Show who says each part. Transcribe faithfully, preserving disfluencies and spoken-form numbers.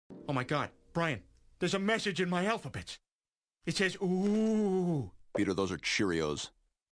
Speaker 1: Oh my God, Brian, there's a message in my alphabet. It says, ooh.
Speaker 2: Peter, those are Cheerios.